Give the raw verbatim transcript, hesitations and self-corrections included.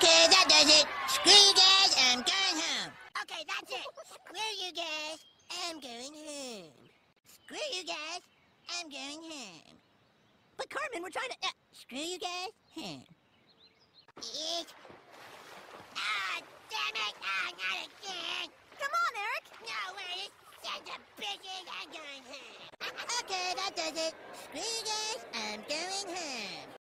Okay, that does it. Screw you guys, I'm going home. Okay, that's it. Screw you guys, I'm going home. Screw you guys, I'm going home. But Carmen, we're trying to... Uh, screw you guys, home. Eek. Ah, damn it! Ah, not again! Come on, Eric! No, we're just sons of bitches, I'm going home. Okay, that does it. Screw you guys, I'm going home.